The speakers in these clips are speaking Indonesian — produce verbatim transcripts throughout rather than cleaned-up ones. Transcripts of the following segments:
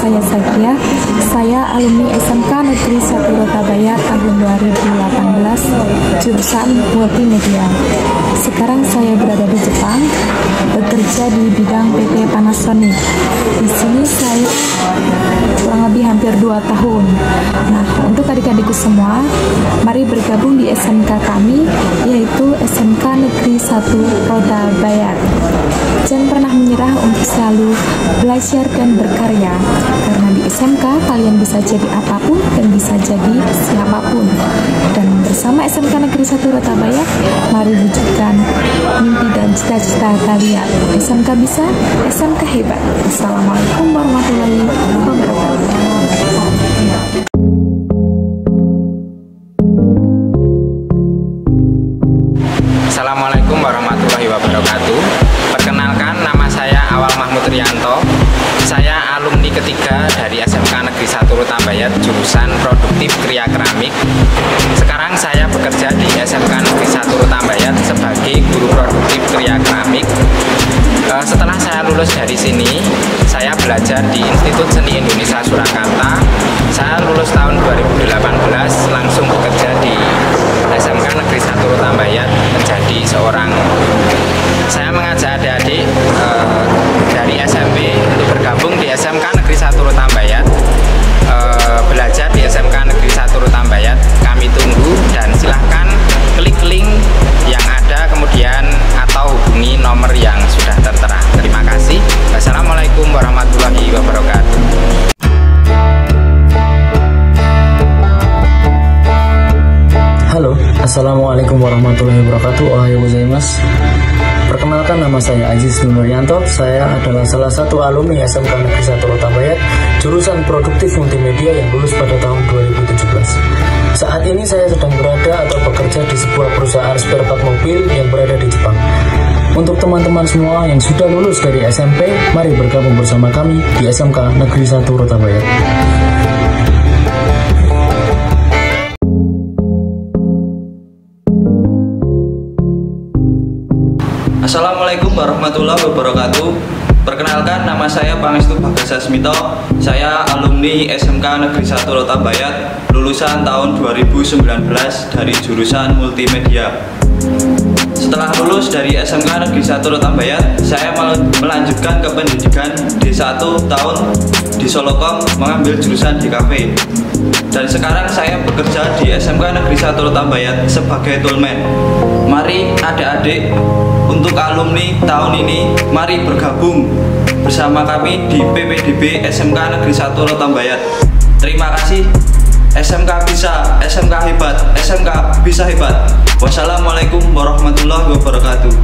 saya Zakia. Saya alumni S M K Negeri satu Rotabaya tahun dua ribu delapan belas, jurusan Multimedia. Sekarang saya berada di Jepang, bekerja di bidang P T Panasonic. Di sini saya kurang lebih hampir dua tahun. Nah, untuk adik-adikku semua, mari bergabung di S M K kami, yaitu S M K Negeri satu Rotabaya. Jangan pernah menyerah untuk selalu belajar dan berkarya, karena di S M K kalian bisa jadi apapun dan bisa jadi siapapun. Dan bersama S M K Negeri satu Rotabaya, mari wujudkan mimpi dan cita-cita kalian. S M K bisa, S M K hebat. Assalamualaikum warahmatullahi wabarakatuh. Assalamualaikum warahmatullahi wabarakatuh. Perkenalkan, nama saya Awal Mahmud Rianto. Saya alumni ketiga dari S M K Negeri satu Rotabaya, jurusan Produktif Kria Keramik. Sekarang saya bekerja di S M K Negeri satu Rotabaya sebagai guru produktif Kria Keramik. Setelah saya lulus dari sini, saya belajar di Institut Seni Indonesia Surakarta. Saya lulus tahun dua ribu delapan belas, langsung bekerja di S M K Negeri satu Rotabaya menjadi seorang. Saya mengajak adik-adik uh, dari S M P untuk bergabung di S M K Negeri satu Rotabaya, uh, belajar di S M K Negeri satu Rotabaya. Kami tunggu dan silahkan klik link yang ada kemudian atau hubungi nomor yang sudah tertera. Terima kasih. Wassalamualaikum warahmatullahi wabarakatuh. Halo, Assalamualaikum warahmatullahi wabarakatuh. Ohayo gozaimasu. Perkenalkan, nama saya Aziz Nuryanto. Saya adalah salah satu alumni S M K Negeri satu Rotabaya, jurusan Produktif Multimedia yang lulus pada tahun dua ribu tujuh belas. Saat ini saya sedang berada atau bekerja di sebuah perusahaan spare part mobil yang berada di Jepang. Untuk teman-teman semua yang sudah lulus dari S M P, mari bergabung bersama kami di S M K Negeri satu Rotabaya. Assalamualaikum warahmatullahi wabarakatuh. Perkenalkan, nama saya Pangestu Bagasasmito. Saya alumni S M K Negeri satu Rotabaya, lulusan tahun dua ribu sembilan belas dari jurusan Multimedia. Setelah lulus dari S M K Negeri satu Rotabaya, saya melanjutkan ke pendidikan D satu tahun di Solokom, mengambil jurusan D K V. Dan sekarang saya bekerja di S M K Negeri satu Rotabaya sebagai toolman. Mari adik-adik, untuk alumni tahun ini, mari bergabung bersama kami di P P D B S M K Negeri satu Rotabaya. Terima kasih. S M K bisa, S M K hebat, S M K bisa hebat. Wassalamualaikum warahmatullahi wabarakatuh.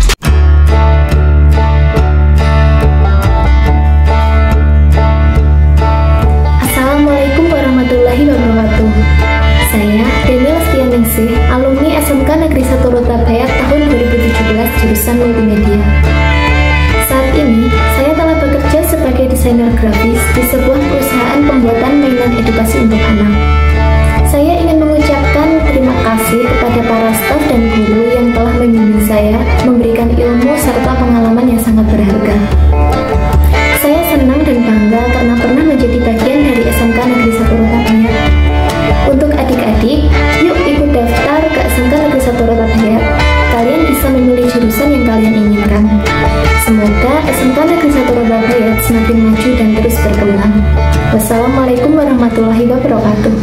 Assalamualaikum warahmatullahi wabarakatuh. Saya Daniel Stianingsih, alumni S M K Negeri satu Rotabaya tahun dua ribu tujuh belas, jurusan Multimedia. Saat ini, saya telah bekerja sebagai desainer grafis di sebuah perusahaan pembuatan mainan edukasi untuk anak. Saya ingin mengucapkan terima kasih kepada para staf dan guru yang telah membimbing saya, memberikan ilmu serta pengalaman yang sangat berharga. Saya senang dan bangga karena pernah menjadi bagian dari S M K Negeri satu Rotabaya. Untuk adik-adik, yuk ikut daftar ke S M K Negeri satu Rotabaya. Kalian bisa memilih jurusan yang kalian inginkan. Semoga S M K Negeri satu Rotabaya semakin maju dan terus berkembang. Wassalamualaikum warahmatullahi wabarakatuh.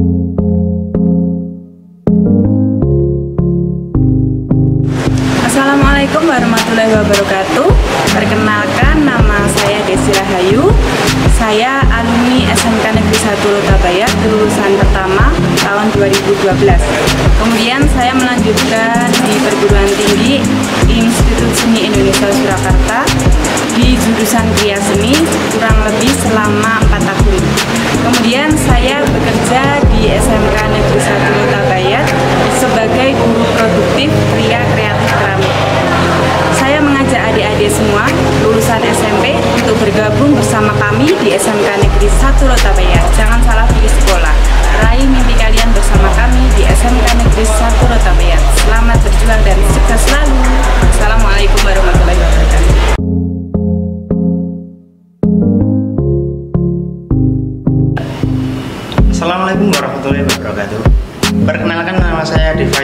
Assalamualaikum warahmatullahi wabarakatuh. Perkenalkan, nama saya Desi Rahayu. Saya alumni S M K Negeri satu Rotabaya, lulusan pertama tahun dua ribu dua belas. Kemudian saya melanjutkan di perguruan tinggi Institut Seni Indonesia Surakarta di jurusan Kria Seni kurang lebih selama empat tahun. Kemudian saya bekerja di S M K Negeri satu Rotabaya sebagai guru produktif Kria Kreatif Keramik. Saya mengajak adik-adik semua lulusan S M P untuk bergabung bersama kami di S M K Negeri satu Rotabaya. Jangan salah pilih sekolah. Raih mimpi kalian bersama kami di S M K Negeri satu Rotabaya. Selamat berjuang dan sukses selalu. Assalamualaikum warahmatullahi wabarakatuh.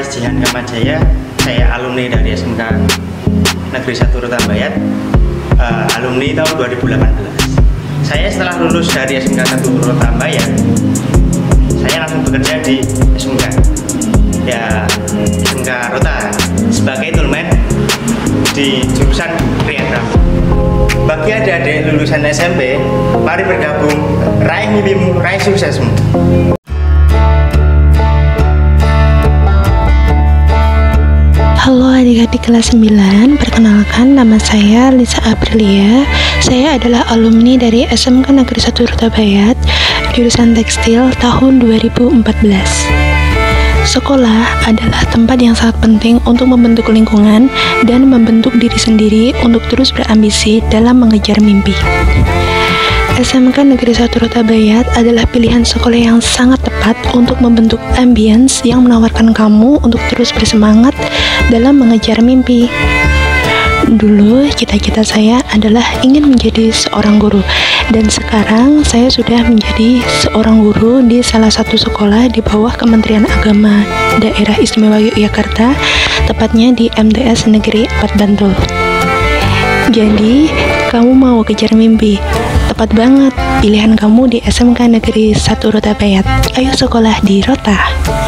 Jihan Kamajaya. Saya alumni dari S M K Negeri satu Rotabayat, uh, alumni tahun dua ribu delapan belas. Saya setelah lulus dari S M K satu Rotabayat, saya langsung bekerja di S M K ya S M K Rota sebagai toolman di jurusan Kriandram. Bagi adik-adik lulusan S M P, mari bergabung, raih mimpimu, raih suksesmu. Halo adik-adik kelas sembilan, perkenalkan nama saya Lisa Aprilia. Saya adalah alumni dari S M K Negeri satu Rotabayat, jurusan tekstil tahun dua ribu empat belas. Sekolah adalah tempat yang sangat penting untuk membentuk lingkungan dan membentuk diri sendiri untuk terus berambisi dalam mengejar mimpi. S M K Negeri satu Rotabayat adalah pilihan sekolah yang sangat tepat untuk membentuk ambience yang menawarkan kamu untuk terus bersemangat dalam mengejar mimpi. Dulu cita-cita saya adalah ingin menjadi seorang guru, dan sekarang saya sudah menjadi seorang guru di salah satu sekolah di bawah Kementerian Agama Daerah Istimewa Yogyakarta, tepatnya di M T S Negeri empat Bantul. Jadi, kamu mau kejar mimpi? Tepat banget, pilihan kamu di S M K Negeri satu Rotabayat. Ayo sekolah di Rota.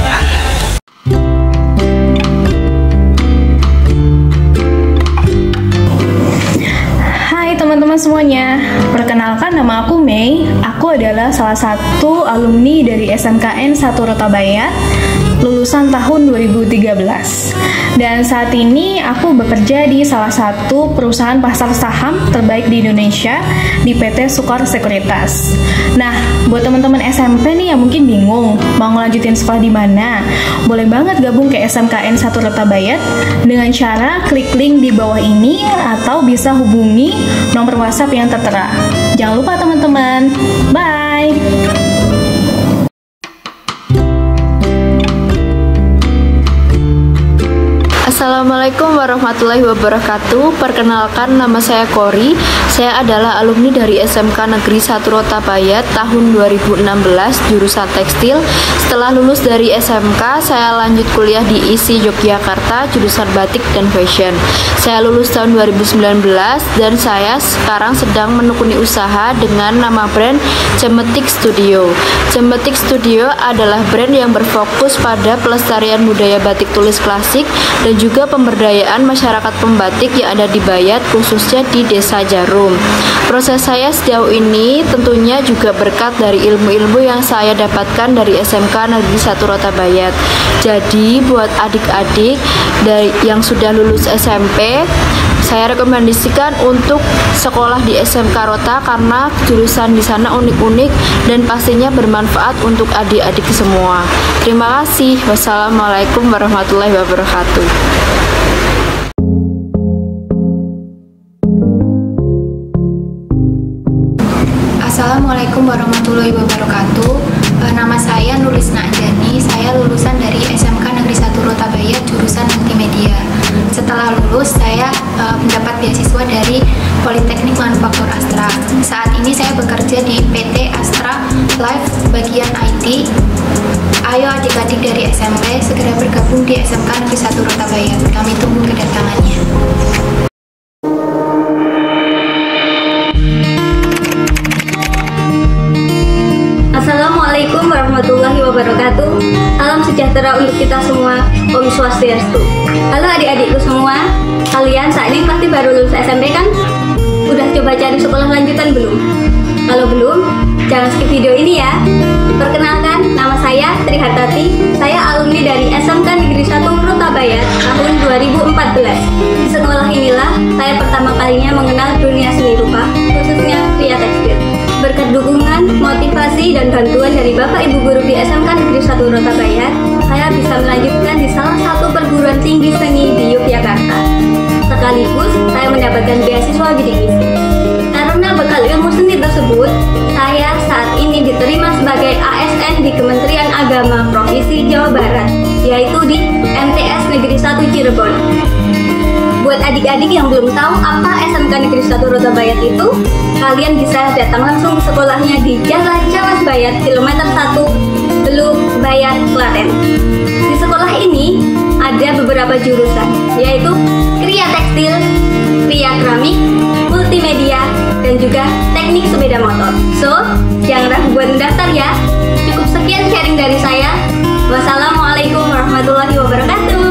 Hai teman-teman semuanya, perkenalkan nama aku Mei. Aku adalah salah satu alumni dari S M K N satu Rotabayat, lulusan tahun dua ribu tiga belas. Dan saat ini aku bekerja di salah satu perusahaan pasar saham terbaik di Indonesia, di P T Sukor Sekuritas. Nah, buat teman-teman S M P nih yang mungkin bingung mau ngelanjutin sekolah di mana, boleh banget gabung ke S M K N satu Rotabayat dengan cara klik link di bawah ini atau bisa hubungi nomor WhatsApp yang tertera. Jangan lupa teman-teman. Bye. Assalamualaikum warahmatullahi wabarakatuh. Perkenalkan, nama saya Kori. Saya adalah alumni dari S M K Negeri satu Rotabayat tahun dua ribu enam belas, jurusan tekstil. Setelah lulus dari S M K, saya lanjut kuliah di I S I Yogyakarta, jurusan batik dan fashion. Saya lulus tahun dua ribu sembilan belas dan saya sekarang sedang menekuni usaha dengan nama brand Cemetik Studio. Cemetik Studio adalah brand yang berfokus pada pelestarian budaya batik tulis klasik dan juga juga pemberdayaan masyarakat pembatik yang ada di Bayat, khususnya di Desa Jarum. Proses saya sejauh ini tentunya juga berkat dari ilmu-ilmu yang saya dapatkan dari S M K Negeri satu Rotabayat. Jadi buat adik-adik yang sudah lulus S M P, saya rekomendasikan untuk sekolah di S M K Rota karena jurusan di sana unik-unik dan pastinya bermanfaat untuk adik-adik semua. Terima kasih. Wassalamualaikum warahmatullahi wabarakatuh. Assalamualaikum warahmatullahi wabarakatuh. Nama saya Nurisna Anjani. Saya lulusan dari S M K Negeri satu Rotabayat, jurusan multimedia. Setelah lulus, saya uh, mendapat beasiswa dari Politeknik Manufaktur Astra. Saat ini saya bekerja di P T Astra Life bagian I T. Ayo adik-adik dari S M P segera bergabung di S M K Negeri satu Rotabayat. Kami tunggu kedatangannya. Assalamualaikum warahmatullahi wabarakatuh. Salam sejahtera untuk kita semua. Om Swastiastu. Halo adik-adikku semua. Kalian saat ini pasti baru lulus S M P kan? Udah coba cari sekolah lanjutan belum? Kalau belum, jangan skip video ini ya. Perkenalkan, nama saya Trihartati. Saya alumni dari S M K Negeri satu Rotabayat tahun dua ribu empat belas. Di sekolah inilah saya pertama kalinya mengenal dunia seni rupa, khususnya kria tekstil. Berkat dukungan, motivasi, dan bantuan dari Bapak Ibu Guru di S M K Negeri satu Rotabayat, saya bisa melanjutkan di salah satu perguruan tinggi seni di Yogyakarta. Sekaligus, saya mendapatkan beasiswa bidik misi. Karena bekal ilmu seni tersebut, saya saat ini diterima sebagai A S N di Kementerian Agama Provinsi Jawa Barat, yaitu di M T S Negeri satu Cirebon. Buat adik-adik yang belum tahu apa S M K Negeri satu Rotabayat itu, kalian bisa datang langsung ke sekolahnya di Jalan Cawas Bayat, kilometer satu, Teluk Bayat, Klaten. Di sekolah ini, beberapa jurusan, yaitu Kria Tekstil, Kria Keramik, Multimedia, dan juga Teknik Sepeda Motor. So, jangan ragu buat mendaftar ya. Cukup sekian sharing dari saya. Wassalamualaikum warahmatullahi wabarakatuh.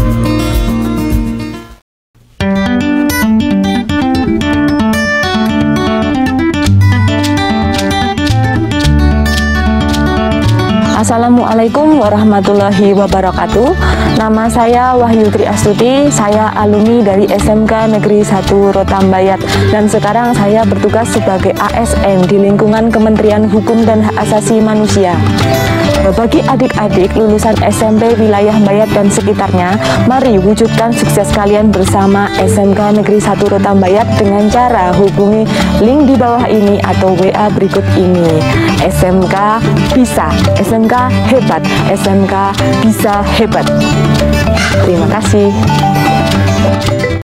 Assalamualaikum warahmatullahi wabarakatuh. Nama saya Wahyu Tri Astuti, saya alumni dari S M K Negeri satu Rotambayat, dan sekarang saya bertugas sebagai A S N di lingkungan Kementerian Hukum dan Hak Asasi Manusia. Bagi adik-adik lulusan S M P wilayah Bayat dan sekitarnya, mari wujudkan sukses kalian bersama S M K Negeri satu Rotambayat dengan cara hubungi link di bawah ini atau W A berikut ini. S M K bisa, S M K hebat, S M K bisa hebat. Terima kasih.